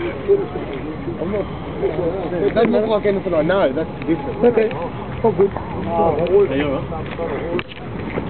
I'm not. It doesn't look like anything I know. That's different. Okay. Oh, good. Are you alright?